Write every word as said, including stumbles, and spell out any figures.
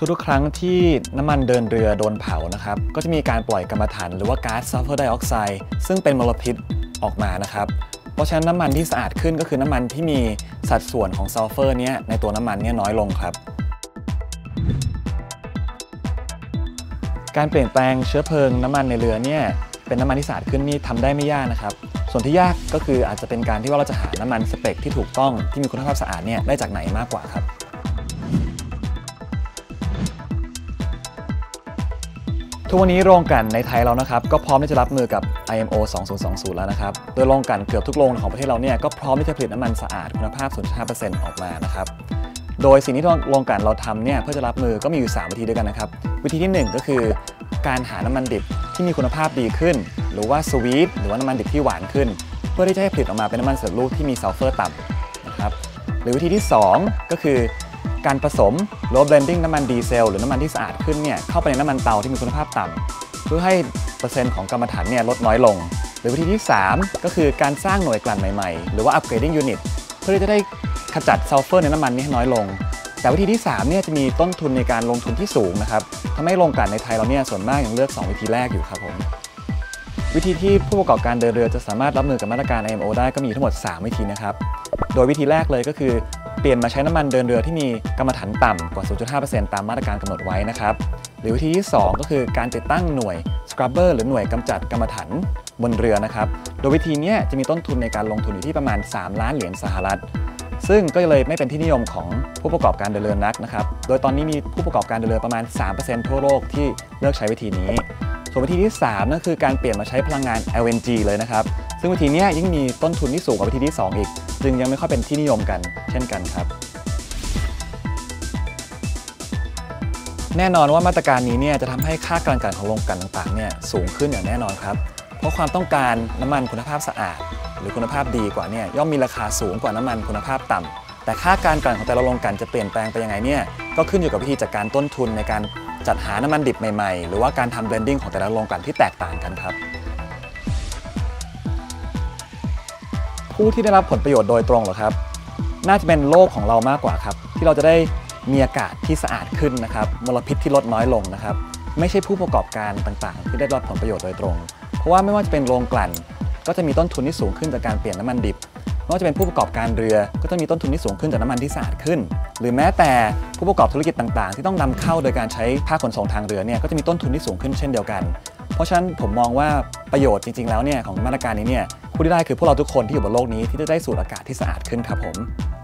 ทุกๆครั้งที่น้ำมันเดินเรือโดนเผานะครับก็จะมีการปล่อยกัมมันถันหรือว่าก๊าซซัลเฟอร์ไดออกไซด์ซึ่งเป็นมลพิษออกมานะครับเพราะฉะนั้นน้ำมันที่สะอาดขึ้นก็คือน้ำมันที่มีสัดส่วนของซัลเฟอร์นี้ในตัวน้ำมันเนี่ยน้อยลงครับการเปลี่ยนแปลงเชื้อเพลิงน้ำมันในเรือเนี่ยเป็นน้ำมันที่สะอาดขึ้นนี่ทำได้ไม่ยากนะครับส่วนที่ยากก็คืออาจจะเป็นการที่ว่าเราจะหาน้ำมันสเปคที่ถูกต้องที่มีคุณภาพสะอาดเนี่ยได้จากไหนมากกว่าครับทุกวันนี้โรงกลั่นในไทยเรานะครับก็พร้อมที่จะรับมือกับ ไอ เอ็ม โอ สองพันยี่สิบ แล้วนะครับโดยโรงกลั่นเกือบทุกโรงของประเทศเราเนี่ยก็พร้อมที่จะผลิตน้ำมันสะอาดคุณภาพ ศูนย์จุดห้าเปอร์เซ็นต์ ออกมานะครับโดยสิ่งที่โรงกลั่นเราทำเนี่ยเพื่อจะรับมือก็มีอยู่สามวิธีด้วยกันนะครับวิธีที่หนึ่งก็คือการหาน้ำมันดิบที่มีคุณภาพดีขึ้นหรือว่าสวีทหรือว่าน้ำมันดิบที่หวานขึ้นเพื่อที่จะให้ผลิตออกมาเป็นน้ำมันสำเร็จรูปที่มีซัลเฟอร์ต่ำนะครับหรือวิธีที่สองก็คือการผสมหรือ blending น้ำมันดีเซลหรือน้ำมันที่สะอาดขึ้นเนี่ยเข้าไปในน้ำมันเตาที่มีคุณภาพต่ำเพื่อให้เปอร์เซ็นต์ของกัมมันถันเนี่ยลดน้อยลงหรือวิธีที่สามก็คือการสร้างหน่วยกลั่นใหม่ๆหรือว่า upgrading unit เพื่อที่จะได้ขจัดซัลเฟอร์ในน้ำมันนี้ให้น้อยลงแต่วิธีที่สามเนี่ยจะมีต้นทุนในการลงทุนที่สูงนะครับทำให้โรงกลั่นในไทยเราเนี่ยส่วนมากยังเลือกสองวิธีแรกอยู่ครับผมวิธีที่ผู้ประกอบการเดินเรือจะสามารถรับมือกับมาตรการ ไอ เอ็ม โอ ได้ก็มีทั้งหมดสามวิธีนะครับโดยวิธีแรกเลยก็คือเปลี่ยนมาใช้น้ำมันเดินเรือที่มีกัมมันถันต่ำกว่า ศูนย์จุดห้าเปอร์เซ็นต์ ตามมาตรการกำหนดไว้นะครับหรือวิธีที่สองก็คือการติดตั้งหน่วยสครับเบอร์หรือหน่วยกำจัดกัมมันถันบนเรือนะครับโดยวิธีนี้จะมีต้นทุนในการลงทุนอยู่ที่ประมาณสามล้านเหรียญสหรัฐซึ่งก็เลยไม่เป็นที่นิยมของผู้ประกอบการเดินเรือนักนะครับโดยตอนนี้มีผู้ประกอบการเดินเรือประมาณ สามเปอร์เซ็นต์ ทั่วโลกที่เลือกใช้วิธีนี้ส่วนวิธีที่สามนั่นคือการเปลี่ยนมาใช้พลังงาน แอล เอ็น จี เลยนะครับซึ่งวิธีนี้ยิ่งมีต้นทุนที่สูงกว่าวิธีที่สองอีกจึงยังไม่ค่อยเป็นที่นิยมกันเช่นกันครับแน่นอนว่ามาตรการนี้เนี่ยจะทำให้ค่ากลั่นกลั่นของโรงกลั่นต่างๆเนี่ยสูงขึ้นอย่างแน่นอนครับเพราะความต้องการน้ำมันคุณภาพสะอาดหรือคุณภาพดีกว่าเนี่ยย่อมมีราคาสูงกว่าน้ำมันคุณภาพต่ำแต่ค่าการกลั่นของแต่ละโรงกลั่นจะเปลี่ยนแปลงไปยังไงเนี่ยก็ขึ้นอยู่กับวิธีจัดการต้นทุนในการจัดหาน้ำมันดิบใหม่ๆหรือว่าการทำ blending ของแต่ละโรงกลั่นที่แตกต่างกันครับผู้ที่ได้รับผลประโยชน์โดยตรงเหรอครับน่าจะเป็นโลกของเรามากกว่าครับที่เราจะได้มีอากาศที่สะอาดขึ้นนะครับมลพิษที่ลดน้อยลงนะครับไม่ใช่ผู้ประกอบการต่างๆที่ได้รับผลประโยชน์โดยตรงเพราะว่าไม่ว่าจะเป็นโรงกลั่นก็จะมีต้นทุนที่สูงขึ้นจากการเปลี่ยนน้ำมันดิบไม่ว่าจะเป็นผู้ประกอบการเรือก็ต้องมีต้นทุนที่สูงขึ้นจากน้ำมันที่สะอาดขึ้นหรือแม้แต่ผู้ประกอบธุรกิจต่างๆที่ต้องนำเข้าโดยการใช้ภาคขนส่งทางเรือเนี่ยก็จะมีต้นทุนที่สูงขึ้นเช่นเดียวกันเพราะฉะนั้นผมมองว่าประโยชน์จริงๆแล้วเนี่ยของมาตรการนี้เนี่ยผู้ที่ได้คือพวกเราทุกคนที่อยู่บนโลกนี้ที่จะได้สูดอากาศที่สะอาดขึ้นครับผม